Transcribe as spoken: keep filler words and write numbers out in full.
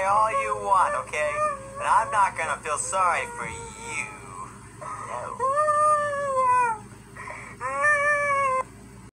cry all you want, okay? And I'm not gonna feel sorry for you.